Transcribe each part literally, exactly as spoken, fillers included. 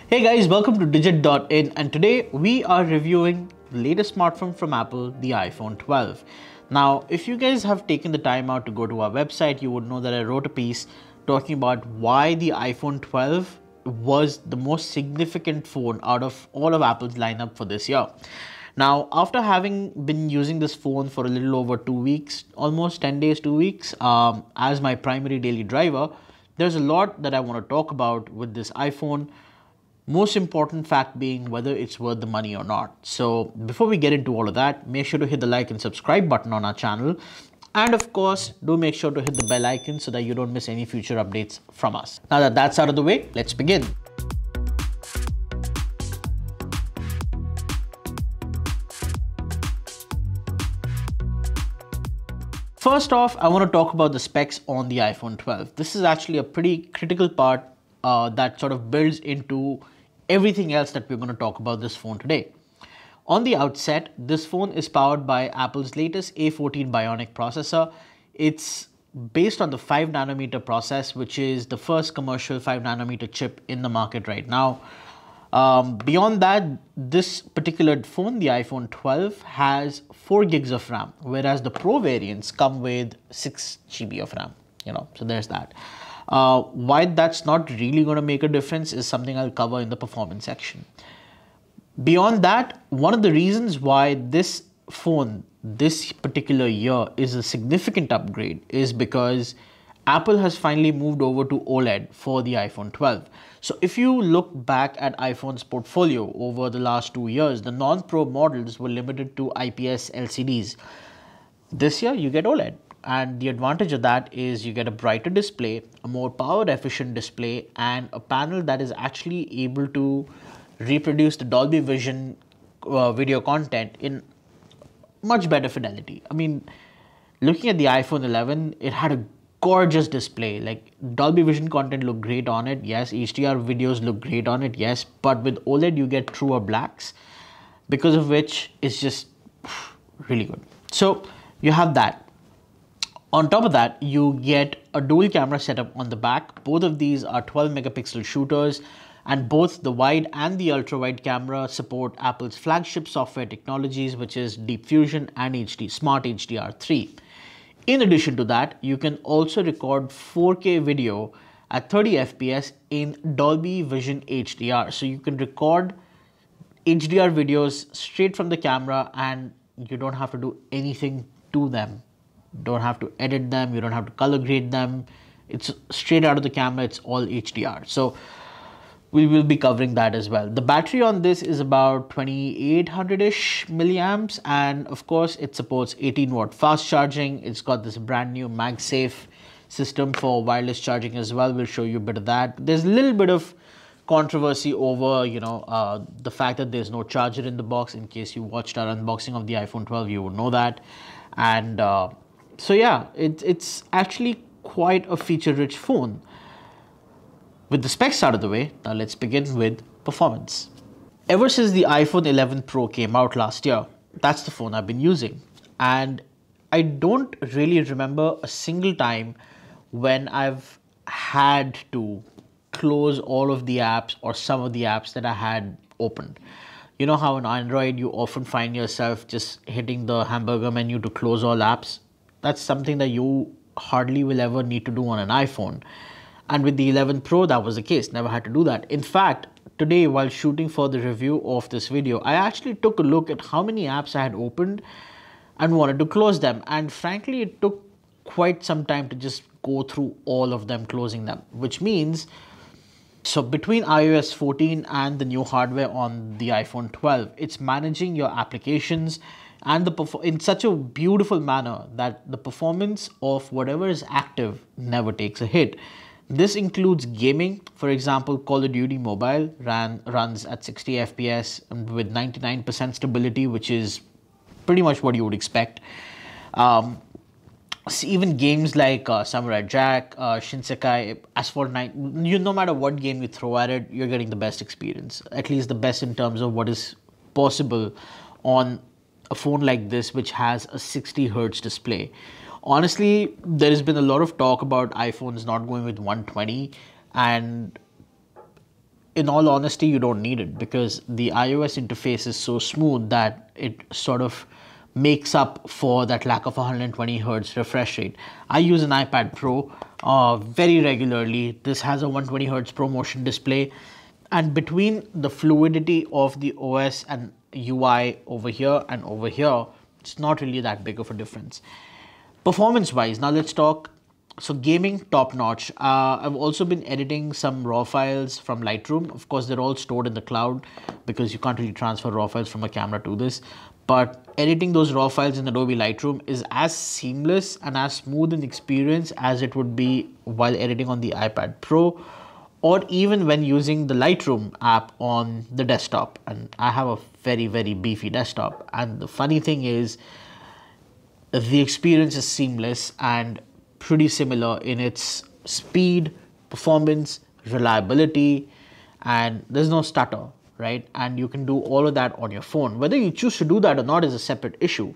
Hey guys, welcome to digit dot in, and today we are reviewing the latest smartphone from Apple, the iPhone twelve. Now, if you guys have taken the time out to go to our website, you would know that I wrote a piece talking about why the iPhone twelve was the most significant phone out of all of Apple's lineup for this year. Now, after having been using this phone for a little over two weeks, almost ten days, two weeks, um, as my primary daily driver, there's a lot that I want to talk about with this iPhone. Most important fact being whether it's worth the money or not. So before we get into all of that, make sure to hit the like and subscribe button on our channel. And of course, do make sure to hit the bell icon so that you don't miss any future updates from us. Now that that's out of the way, let's begin. First off, I want to talk about the specs on the iPhone twelve. This is actually a pretty critical part uh, that sort of builds into everything else that we're going to talk about this phone today. On the outset, this phone is powered by Apple's latest A fourteen Bionic processor. It's based on the five nanometer process, which is the first commercial five nanometer chip in the market right now. Um, beyond that, this particular phone, the iPhone twelve, has four gigs of RAM, whereas the Pro variants come with six G B of RAM, you know, so there's that. Uh, why that's not really going to make a difference is something I'll cover in the performance section. Beyond that, one of the reasons why this phone this particular year is a significant upgrade is because Apple has finally moved over to OLED for the iPhone twelve. So if you look back at iPhone's portfolio over the last two years, the non-Pro models were limited to I P S L C Ds. This year you get OLED. And the advantage of that is you get a brighter display, a more power efficient display, and a panel that is actually able to reproduce the Dolby Vision uh, video content in much better fidelity. I mean, looking at the iPhone eleven, it had a gorgeous display. Like, Dolby Vision content looked great on it, yes. H D R videos look great on it, yes. But with OLED, you get truer blacks, because of which it's just really good. So you have that. On top of that, you get a dual camera setup on the back. Both of these are twelve megapixel shooters, and both the wide and the ultra wide camera support Apple's flagship software technologies, which is Deep Fusion and H D Smart H D R three. In addition to that, you can also record four K video at thirty F P S in Dolby Vision H D R. So you can record H D R videos straight from the camera and you don't have to do anything to them. Don't have to edit them, you don't have to color grade them. It's straight out of the camera, it's all H D R. So we will be covering that as well. The battery on this is about twenty-eight hundred-ish milliamps, and of course it supports eighteen watt fast charging. It's got this brand new MagSafe system for wireless charging as well. We'll show you a bit of that. There's a little bit of controversy over, you know, uh, the fact that there's no charger in the box. In case you watched our unboxing of the iPhone twelve, you would know that. And uh, So yeah, it, it's actually quite a feature-rich phone. With the specs out of the way, now let's begin with performance. Ever since the iPhone eleven Pro came out last year, that's the phone I've been using. And I don't really remember a single time when I've had to close all of the apps or some of the apps that I had opened. You know how on Android you often find yourself just hitting the hamburger menu to close all apps? That's something that you hardly will ever need to do on an iPhone. And with the eleven Pro, that was the case. Never had to do that. In fact, today while shooting for the review of this video, I actually took a look at how many apps I had opened and wanted to close them. And frankly, it took quite some time to just go through all of them, closing them. Which means, so between i O S fourteen and the new hardware on the iPhone twelve, it's managing your applications and the in such a beautiful manner that the performance of whatever is active never takes a hit. This includes gaming. For example, Call of Duty Mobile ran, runs at sixty F P S with ninety-nine percent stability, which is pretty much what you would expect. Um, so even games like uh, Samurai Jack, uh, Shinsekai, Asphalt nine, you, no matter what game you throw at it, you're getting the best experience. At least the best in terms of what is possible on a phone like this, which has a sixty hertz display. Honestly, there has been a lot of talk about iPhones not going with one twenty, and in all honesty, you don't need it because the iOS interface is so smooth that it sort of makes up for that lack of one hundred twenty hertz refresh rate. I use an iPad Pro uh, very regularly. This has a one hundred twenty hertz ProMotion display, and between the fluidity of the O S and U I over here and over here, it's not really that big of a difference. Performance wise, now let's talk. So gaming, top notch. Uh, I've also been editing some raw files from Lightroom. Of course, they're all stored in the cloud because you can't really transfer raw files from a camera to this. But editing those raw files in Adobe Lightroom is as seamless and as smooth an experience as it would be while editing on the iPad Pro, or even when using the Lightroom app on the desktop. And I have a very, very beefy desktop. And the funny thing is, the experience is seamless and pretty similar in its speed, performance, reliability, and there's no stutter, right? And you can do all of that on your phone. Whether you choose to do that or not is a separate issue.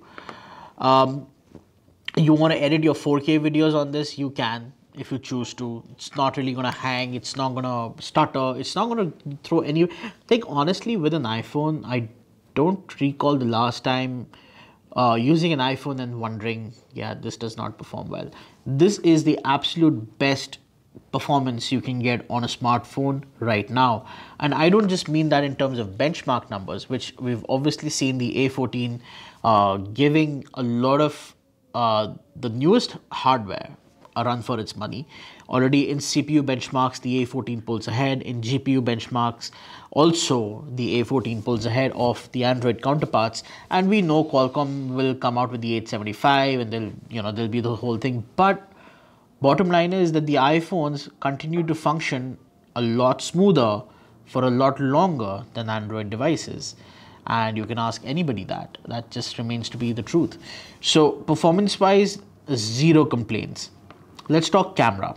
Um, you want to edit your four K videos on this, you can if you choose to. It's not really going to hang, it's not going to stutter, it's not going to throw any... Like honestly, with an iPhone, I don't recall the last time Uh, using an iPhone and wondering, yeah, this does not perform well. This is the absolute best performance you can get on a smartphone right now. And I don't just mean that in terms of benchmark numbers, which we've obviously seen the A fourteen uh, giving a lot of uh, the newest hardware a run for its money. Already in C P U benchmarks, the A fourteen pulls ahead. In G P U benchmarks, also the A fourteen pulls ahead of the Android counterparts. And we know Qualcomm will come out with the eight seventy-five, and they'll, you know, there'll be the whole thing. But bottom line is that the iPhones continue to function a lot smoother for a lot longer than Android devices. And you can ask anybody that. That just remains to be the truth. So performance-wise, zero complaints. Let's talk camera.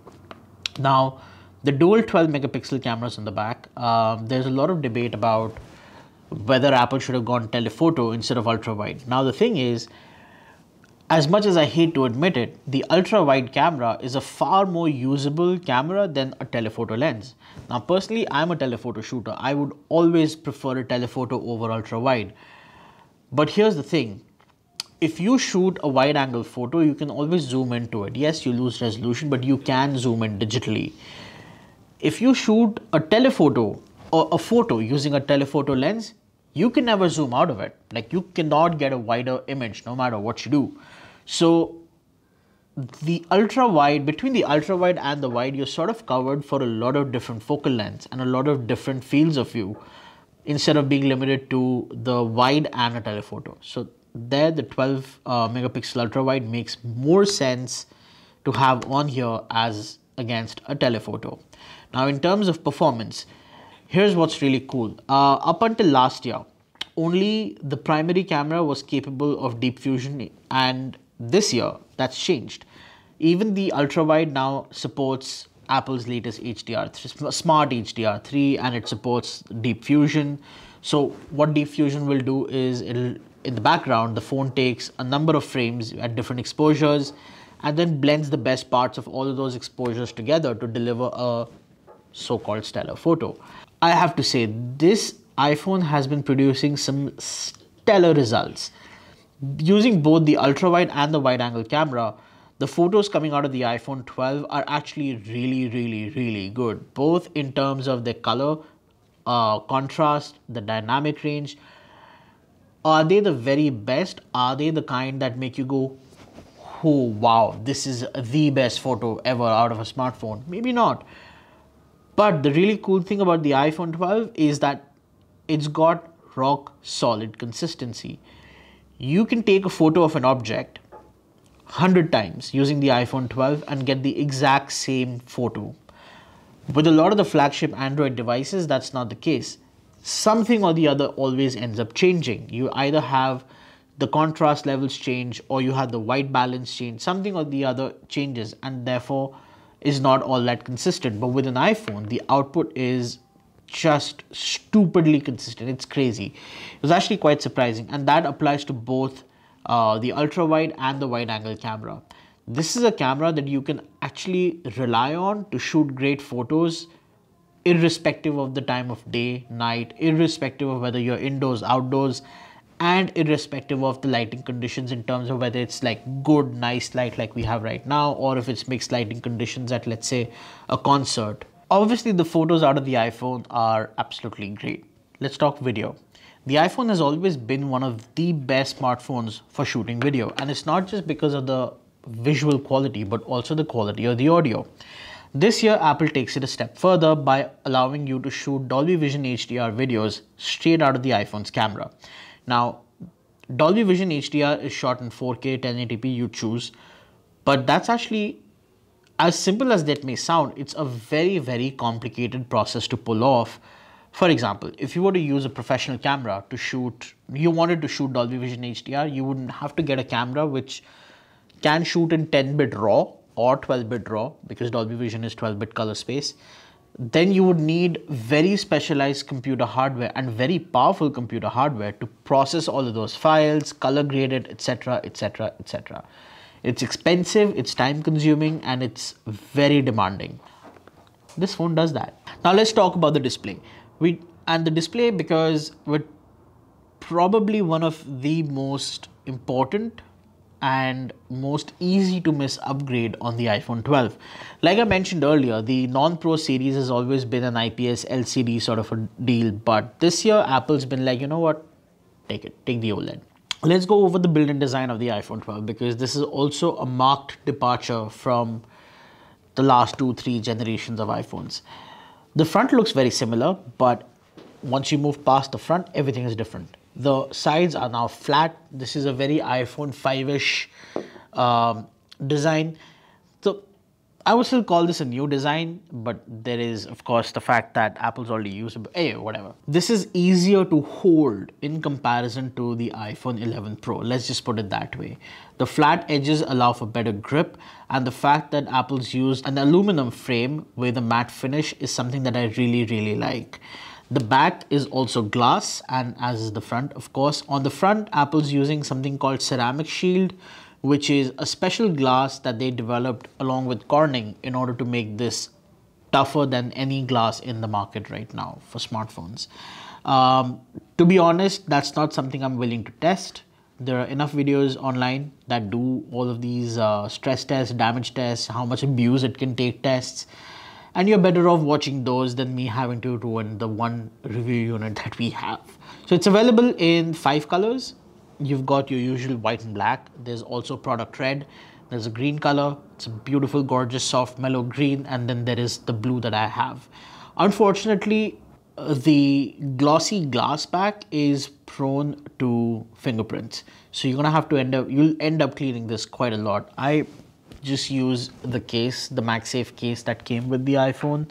Now, the dual twelve megapixel cameras on the back, um, there's a lot of debate about whether Apple should have gone telephoto instead of ultra wide. Now, the thing is, as much as I hate to admit it, the ultra wide camera is a far more usable camera than a telephoto lens. Now, personally, I'm a telephoto shooter. I would always prefer a telephoto over ultra wide. But here's the thing. If you shoot a wide angle photo, you can always zoom into it. Yes, you lose resolution, but you can zoom in digitally. If you shoot a telephoto or a photo using a telephoto lens, you can never zoom out of it. Like, you cannot get a wider image no matter what you do. So the ultra wide, between the ultra wide and the wide, you're sort of covered for a lot of different focal lengths and a lot of different fields of view instead of being limited to the wide and a telephoto. So there, the twelve uh, megapixel ultra wide makes more sense to have on here as against a telephoto. Now, in terms of performance, here's what's really cool. Uh, up until last year, only the primary camera was capable of deep fusion, and this year that's changed. Even the ultra wide now supports Apple's latest H D R, smart H D R three, and it supports deep fusion. So what deep fusion will do is, it'll, in the background, the phone takes a number of frames at different exposures and then blends the best parts of all of those exposures together to deliver a so-called stellar photo. I have to say, this iPhone has been producing some stellar results. Using both the ultra wide and the wide angle camera, the photos coming out of the iPhone twelve are actually really, really, really good, both in terms of their color, uh, contrast, the dynamic range. Are they the very best? Are they the kind that make you go, oh wow, this is the best photo ever out of a smartphone? Maybe not. But the really cool thing about the iPhone twelve is that it's got rock solid consistency. You can take a photo of an object one hundred times using the iPhone twelve and get the exact same photo. With a lot of the flagship Android devices, that's not the case. Something or the other always ends up changing. You either have the contrast levels change or you have the white balance change. Something or the other changes and therefore is not all that consistent. But with an iPhone, the output is just stupidly consistent. It's crazy. It was actually quite surprising, and that applies to both uh, the ultra wide and the wide angle camera. This is a camera that you can actually rely on to shoot great photos irrespective of the time of day, night, irrespective of whether you're indoors, outdoors, and irrespective of the lighting conditions in terms of whether it's like good, nice light like we have right now, or if it's mixed lighting conditions at, let's say, a concert. Obviously, the photos out of the iPhone are absolutely great. Let's talk video. The iPhone has always been one of the best smartphones for shooting video, and it's not just because of the visual quality, but also the quality of the audio. This year, Apple takes it a step further by allowing you to shoot Dolby Vision H D R videos straight out of the iPhone's camera. Now, Dolby Vision H D R is shot in four K, ten eighty p, you choose, but that's actually, as simple as that may sound, it's a very, very complicated process to pull off. For example, if you were to use a professional camera to shoot, you wanted to shoot Dolby Vision H D R, you would have to get a camera which can shoot in ten bit RAW or twelve bit RAW, because Dolby Vision is twelve bit color space. Then you would need very specialized computer hardware and very powerful computer hardware to process all of those files, color grade it, et cetera, et cetera, et cetera. It's expensive, it's time consuming, and it's very demanding. This phone does that. Now let's talk about the display. We and the display, because we're probably one of the most important and most easy to miss upgrade on the iPhone twelve. Like I mentioned earlier, the non-Pro series has always been an I P S L C D sort of a deal, but this year Apple's been like, you know what, take it, take the OLED. Let's go over the build-in design of the iPhone twelve, because this is also a marked departure from the last two, three generations of iPhones. The front looks very similar, but once you move past the front, everything is different. The sides are now flat. This is a very iPhone five-ish um, design. So I would still call this a new design, but there is, of course, the fact that Apple's already used it. Hey, whatever. This is easier to hold in comparison to the iPhone eleven Pro. Let's just put it that way. The flat edges allow for better grip, and the fact that Apple's used an aluminum frame with a matte finish is something that I really, really like. The back is also glass, and as is the front, of course. On the front, Apple's using something called ceramic shield, which is a special glass that they developed along with Corning in order to make this tougher than any glass in the market right now for smartphones. Um, to be honest, that's not something I'm willing to test. There are enough videos online that do all of these uh, stress tests, damage tests, how much abuse it can take tests. And you're better off watching those than me having to ruin the one review unit that we have. So it's available in five colors. You've got your usual white and black. There's also product red. There's a green color. It's a beautiful, gorgeous, soft, mellow green. And then there is the blue that I have. Unfortunately, uh, the glossy glass back is prone to fingerprints. So you're gonna have to end up, you'll end up cleaning this quite a lot. I just use the case, the MagSafe case that came with the iPhone,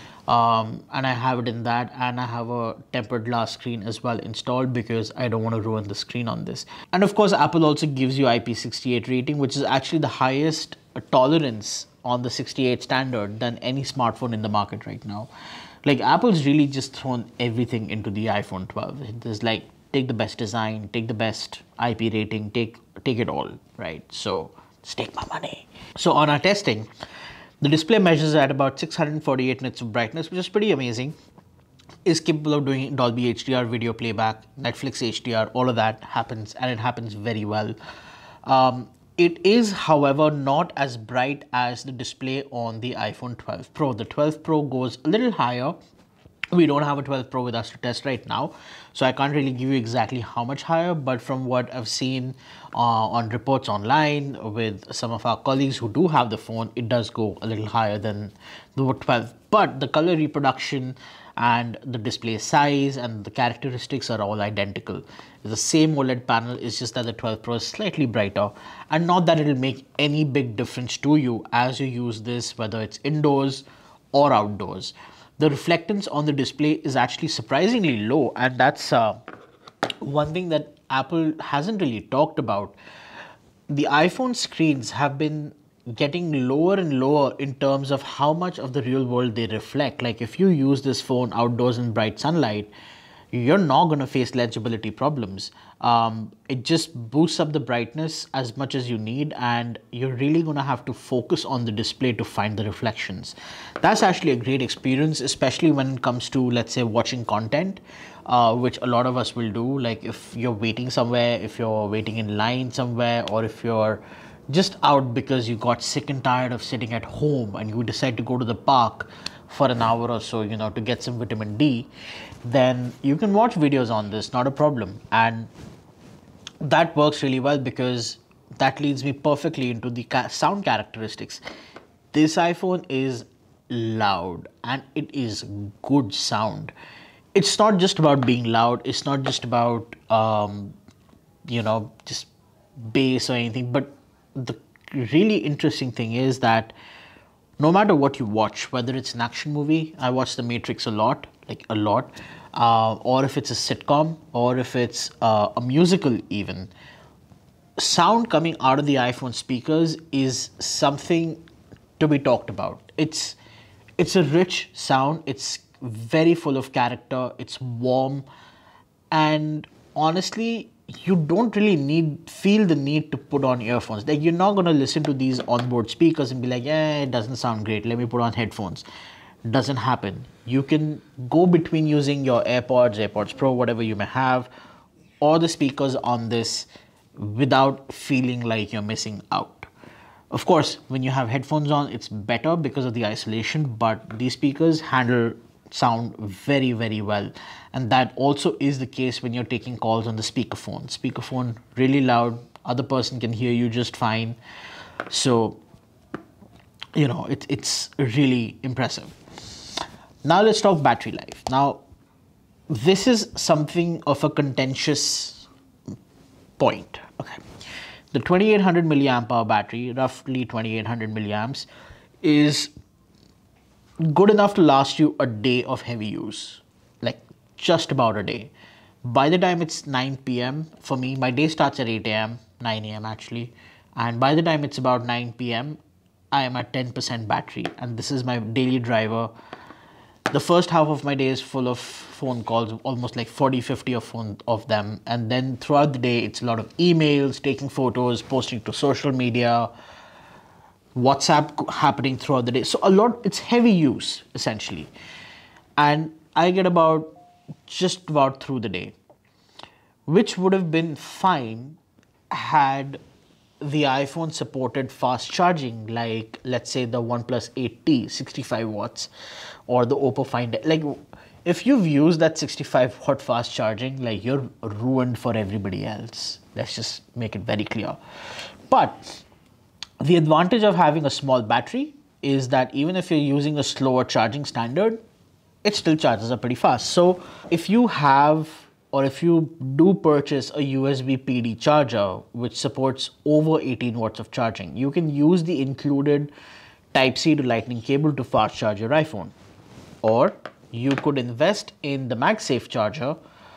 um, and I have it in that, and I have a tempered glass screen as well installed because I don't want to ruin the screen on this. And of course, Apple also gives you I P sixty-eight rating, which is actually the highest tolerance on the sixty-eight standard than any smartphone in the market right now. Like, Apple's really just thrown everything into the iPhone twelve. There's like, take the best design, take the best I P rating, take take it all, right? So just take my money. So on our testing, the display measures at about six hundred forty-eight nits of brightness, which is pretty amazing. Is capable of doing Dolby H D R video playback, Netflix H D R, all of that happens, and it happens very well. Um, it is, however, not as bright as the display on the iPhone twelve Pro. The twelve Pro goes a little higher. We don't have a twelve Pro with us to test right now, so I can't really give you exactly how much higher, but from what I've seen uh, on reports online with some of our colleagues who do have the phone, it does go a little higher than the twelve. But the color reproduction and the display size and the characteristics are all identical. It's the same OLED panel, it's just that the twelve Pro is slightly brighter, and not that it'll make any big difference to you as you use this, whether it's indoors or outdoors. The reflectance on the display is actually surprisingly low, and that's uh, one thing that Apple hasn't really talked about. The iPhone screens have been getting lower and lower in terms of how much of the real world they reflect. Like, if you use this phone outdoors in bright sunlight, you're not going to face legibility problems. Um, it just boosts up the brightness as much as you need, and you're really going to have to focus on the display to find the reflections. That's actually a great experience, especially when it comes to, let's say, watching content, uh, which a lot of us will do. Like if you're waiting somewhere, if you're waiting in line somewhere, or if you're just out because you got sick and tired of sitting at home and you decide to go to the park for an hour or so, you know, to get some vitamin D, then you can watch videos on this, not a problem. And that works really well because that leads me perfectly into the ca sound characteristics. This iPhone is loud and it is good sound. It's not just about being loud. It's not just about, um, you know, just bass or anything. But the really interesting thing is that no matter what you watch, whether it's an action movie, I watch The Matrix a lot, like a lot, uh, or if it's a sitcom, or if it's uh, a musical even, sound coming out of the iPhone speakers is something to be talked about. It's, it's a rich sound, it's very full of character, it's warm, and honestly, you don't really need feel the need to put on earphones. Like you're not going to listen to these onboard speakers and be like, yeah, it doesn't sound great, let me put on headphones. Doesn't happen. You can go between using your AirPods, AirPods Pro, whatever you may have, or the speakers on this without feeling like you're missing out. Of course, when you have headphones on, it's better because of the isolation, but these speakers handle sound very, very well. And that also is the case when you're taking calls on the speakerphone. Speakerphone really loud, other person can hear you just fine. So, you know, it, it's really impressive. Now let's talk battery life. Now, this is something of a contentious point. Okay, the twenty-eight hundred milliamp hour battery, roughly twenty-eight hundred milliamps, is good enough to last you a day of heavy use, like just about a day. By the time it's nine p m for me, my day starts at eight a m, nine a m actually, and by the time it's about nine p m, I am at ten percent battery, and this is my daily driver. The first half of my day is full of phone calls, almost like forty, fifty of, phone, of them, and then throughout the day, it's a lot of emails, taking photos, posting to social media, WhatsApp happening throughout the day. So a lot, it's heavy use essentially. And I get about just about through the day, which would have been fine had the iPhone supported fast charging, like let's say the OnePlus eight T, sixty-five watts, or the Oppo Find X. Like if you've used that sixty-five watt fast charging, like you're ruined for everybody else. Let's just make it very clear. But the advantage of having a small battery is that even if you're using a slower charging standard, it still charges up pretty fast. So if you have, or if you do purchase a U S B P D charger, which supports over eighteen watts of charging, you can use the included Type C to Lightning cable to fast charge your iPhone. Or you could invest in the MagSafe charger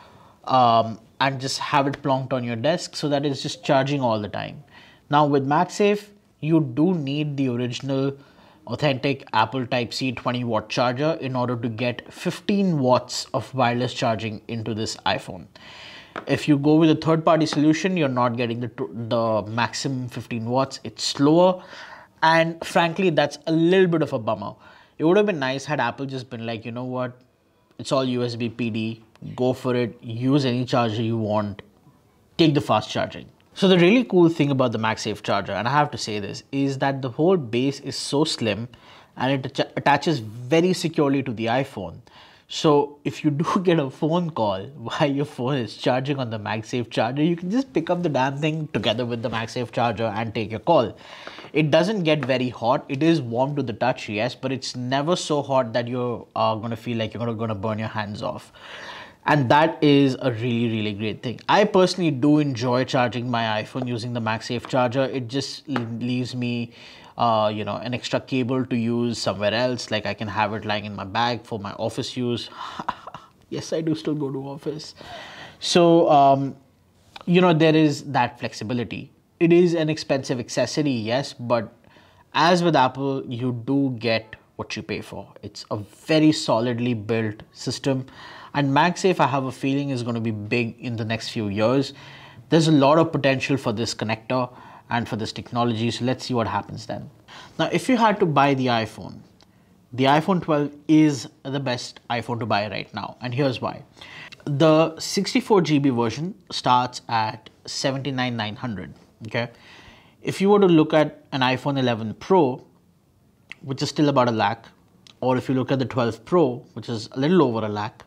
um, and just have it plonked on your desk so that it's just charging all the time. Now with MagSafe, you do need the original authentic Apple Type C twenty watt charger in order to get fifteen watts of wireless charging into this iPhone. If you go with a third-party solution, you're not getting the, the maximum fifteen watts. It's slower, and frankly, that's a little bit of a bummer. It would have been nice had Apple just been like, you know what, it's all U S B P D, go for it, use any charger you want, take the fast charging. So the really cool thing about the MagSafe charger, and I have to say this, is that the whole base is so slim and it attaches very securely to the iPhone. So if you do get a phone call while your phone is charging on the MagSafe charger, you can just pick up the damn thing together with the MagSafe charger and take your call. It doesn't get very hot. It is warm to the touch, yes, but it's never so hot that you're uh, going to feel like you're going to burn your hands off. And that is a really, really great thing. I personally do enjoy charging my iPhone using the MagSafe charger. It just leaves me, uh, you know, an extra cable to use somewhere else. Like I can have it lying in my bag for my office use. Yes, I do still go to office. So, um, you know, there is that flexibility. It is an expensive accessory, yes, but as with Apple, you do get what you pay for. It's a very solidly built system, and MagSafe, I have a feeling, is going to be big in the next few years. There's a lot of potential for this connector and for this technology, so let's see what happens then. Now, if you had to buy the iPhone, the iPhone twelve is the best iPhone to buy right now, and here's why. The sixty-four G B version starts at seventy-nine thousand nine hundred, okay? If you were to look at an iPhone eleven Pro, which is still about a lakh, or if you look at the twelve Pro, which is a little over a lakh,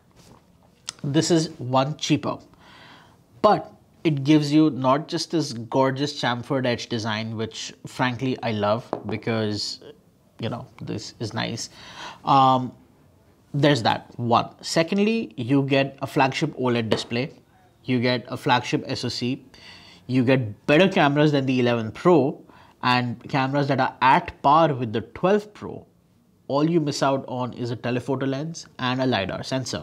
this is one cheaper. But it gives you not just this gorgeous chamfered edge design, which frankly I love because, you know, this is nice. Um, there's that, one. Secondly, you get a flagship OLED display, you get a flagship S O C, you get better cameras than the eleven Pro, and cameras that are at par with the twelve Pro. All you miss out on is a telephoto lens and a LiDAR sensor.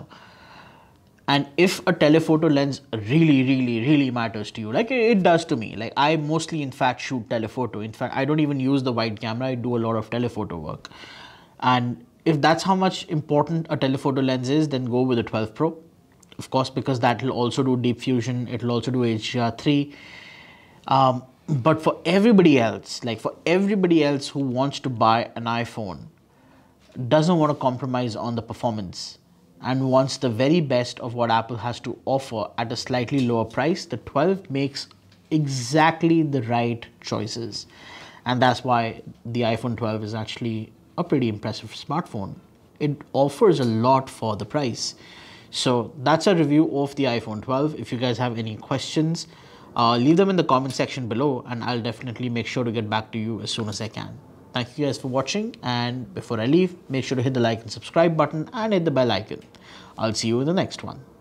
And if a telephoto lens really, really, really matters to you, like it does to me, like I mostly in fact shoot telephoto. In fact, I don't even use the wide camera, I do a lot of telephoto work. And if that's how much important a telephoto lens is, then go with the twelve Pro. Of course, because that will also do deep fusion, it will also do H D R three. Um, but for everybody else, like for everybody else who wants to buy an iPhone, doesn't want to compromise on the performance, and wants the very best of what Apple has to offer at a slightly lower price, the twelve makes exactly the right choices. And that's why the iPhone twelve is actually a pretty impressive smartphone. It offers a lot for the price. So that's a review of the iPhone twelve. If you guys have any questions, uh, leave them in the comment section below, and I'll definitely make sure to get back to you as soon as I can. Thank you guys for watching, and before I leave, make sure to hit the like and subscribe button and hit the bell icon. I'll see you in the next one.